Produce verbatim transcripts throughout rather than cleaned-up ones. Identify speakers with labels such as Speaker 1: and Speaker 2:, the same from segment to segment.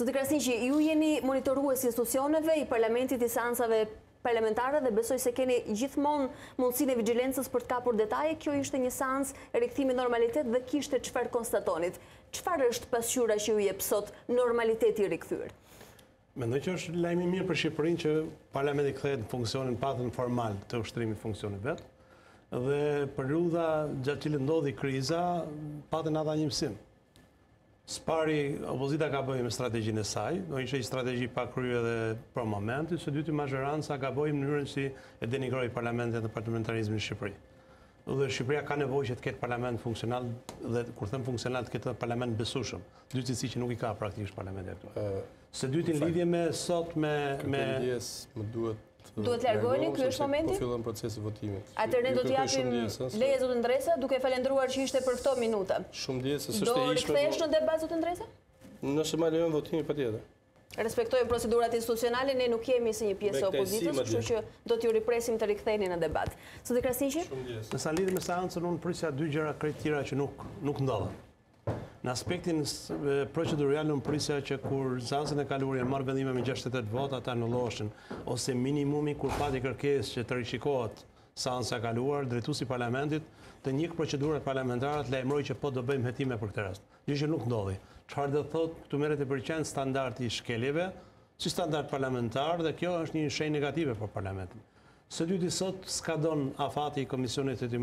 Speaker 1: Zoti Krasniqi, ju jeni monitorues institucioneve i parlamentit, i seansave parlamentare dhe besoj se keni gjithmonë mundësinë e vigjilencës për të kapur detaje. Kjo ishte një seancë e rikthimit normalitet dhe kishte çfarë konstatonit. Çfarë është pasqyra që ju jep sot normaliteti i rikthyer?
Speaker 2: Mendoj që është lajm i mirë për Shqipërinë që parlamenti kthehet në funksionin patën formal të ushtrimit funksionit vet. Dhe periudha gjatë cilës ndodhi kriza patën ata një mësim. Spari, opozita ka bëjë me strategjinë e saj, do ishte një strategji pa kryer edhe për momentin, së dyti mazhoranca ka bëjë në mënyrën si e denigroi parlamentin dhe parlamentarizmin në Shqipëri. Dhe Shqipëria ka nevojë që të ketë parlament funksional dhe kur them funksional të ketë parlament besueshëm. Dy cilësi që nuk i ka praktikisht parlamenti aktual. Së dyti në lidhje me sot me me
Speaker 3: më duhet
Speaker 1: Duhet largoheni, ky është momenti?
Speaker 3: Po fillon procesi votimit.
Speaker 1: Atëherë ne do t'ju japim leje zotë Ndresa, duke falendruar që ishte për këto minuta.
Speaker 3: Shumë ndjes se s'është
Speaker 1: Do
Speaker 3: e ishme.
Speaker 1: rikthesh në debat zotë Ndresa?
Speaker 3: Nëse ma lejon votimi patjetër.
Speaker 1: Respektojmë procedurat institucionale, ne nuk jemi si një pjesë e opozitës, kështu që do t'ju ripresim të riktheheni në debat. Zoti Krasniqi?
Speaker 2: Në sa lidhje me seancën, unë prisja dy gjëra krejt tjera që nuk nuk ndodhen. Në aspektin procedurial unë prisja që kur seancën e kaluar janë marrë vendime me gjashtëdhjetë e tetë vota ta anulloheshin, ose minimumi kur pati kërkesë që të rishikohet seanca e kaluar, drejtuesi i parlamentit të njeh procedurat parlamentare të lajmëroi që po do bëjmë hetime për këtë rast. Gjë që nuk ndodhi. Çfarë do thotë, këtu merret e përqen standardi i shkeljeve, si standard parlamentar dhe kjo është një shenjë negative për parlamentin. Së dyti sot skadon afati i komisionit të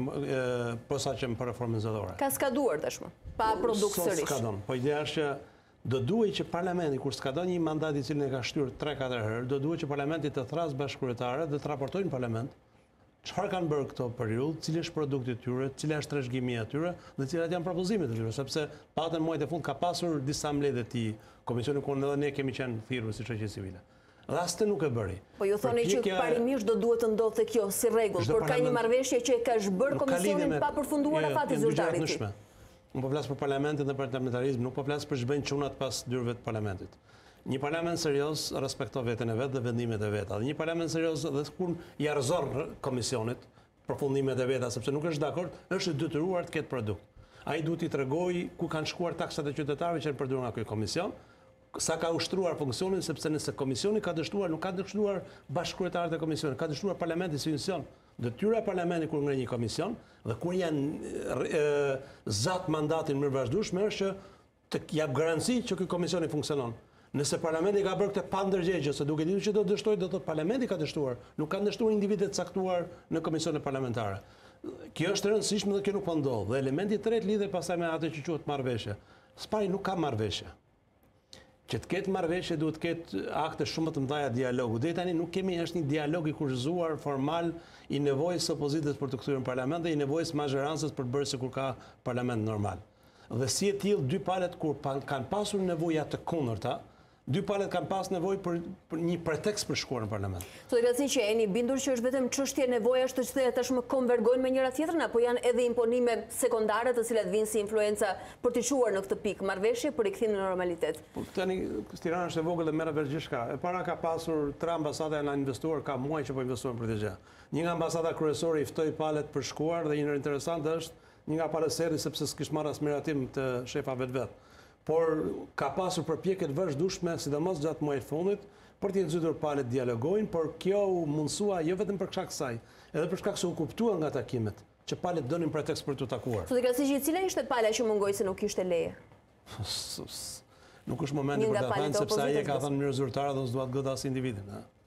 Speaker 2: posaçëm për reformën zgjedhore.
Speaker 1: Ka skaduar tashmë, pa produkt sërish.
Speaker 2: Sot skadon, po ideja është që do duhet që parlamenti kur skadon një mandat i cili e ka shtyr tre katër herë, do duhet që parlamenti të thrasë bashkëkryetarët dhe të raportojnë në parlament çfarë kanë bërë këto periudhë, cili është produkti i tyre, cila është trashëgimia e tyre dhe cilat janë propozimet e tyre, sepse patën muajt e fund ka pasur disa mbledhje të komisionit ku edhe ne kemi qenë thirrur si shoqëri civile. Dhe astë nuk e bëri.
Speaker 1: Po ju thoni që parimisht do duhet të ndodhte kjo si rregull, por ka një marrëveshje që e ka zhbër komisionin pa përfunduar afati zyrtarit të tij.
Speaker 2: Unë po flas për parlamentin dhe për parlamentarizmin, nuk po flas për zhbën çunat pas dyrëve të parlamentit. Një parlament serioz respekton veten e vet dhe vendimet e veta. Dhe një parlament serioz dhe kur i arrzon komisionit përfundimet e veta sepse nuk është dakord, është i detyruar të ketë produkt. Ai duhet i tregojë ku kanë shkuar taksat e qytetarëve që janë përdorur nga ky komision, sa ka ushtruar funksionin, sepse nëse komisioni ka dështuar, nuk ka dështuar bashkëkryetarët e komisionit, ka dështuar parlamenti si institucion. Detyra e parlamentit kur ngre një komision dhe kur janë zat mandatin mirëvazhdueshëm është që të jap garanci që ky komision i funksionon. Nëse parlamenti ka bërë këtë pa ndërgjegje, se duke ditur që do dështojë, do thotë parlamenti ka dështuar, nuk kanë dështuar individet caktuar në komisionet parlamentare. Kjo është e rëndësishme dhe kjo nuk po ndodh. Dhe elementi i tretë lidhet pastaj me atë që quhet marrëveshje. Spari nuk ka marrëveshje. Që të ketë marrëveshje duhet të ketë akte shumë të mëdha dialogu. Deri tani nuk kemi është një dialog i kurrëzuar formal i nevojës së opozitës për të kthyer në parlament dhe i nevojës mazhorancës për të bërë sikur ka parlament normal. Dhe si e tillë dy palët kur kanë pasur nevoja të kundërta, dy palët kanë pas nevojë për, për një pretekst për shkuar në parlament.
Speaker 1: Zoti Krasniqi, jeni bindur që është vetëm çështje nevojash të cilat tashmë konvergojnë me njëra tjetrën apo janë edhe imponime sekondare të cilat vinë si influenca për të çuar në këtë pikë marrëveshje për rikthim në normalitet?
Speaker 2: Po tani Tirana është e vogël dhe merret vesh gjithçka. E para ka pasur tre ambasada janë investuar, ka muaj që po investojnë për të gjë. Një nga ambasada kryesore i ftoi palët për shkuar dhe një interesante është një nga palëseri sepse s'kish marrë as miratim të shefa vetvet. Por ka pasur përpjekje të vazhdueshme, sidomos gjatë muajit fundit, për të nxitur palët dialogojnë, por kjo u mundsua jo vetëm për shkak kësaj, edhe për shkak se u kuptua nga takimet që palët donin pretekst për të takuar.
Speaker 1: Zoti Krasniqi, cila ishte pala që mungoi se nuk kishte leje?
Speaker 2: Nuk është momenti për ta thënë sepse ai e ka thënë në mënyrë zyrtare dhe s'dua të godas individin, ha.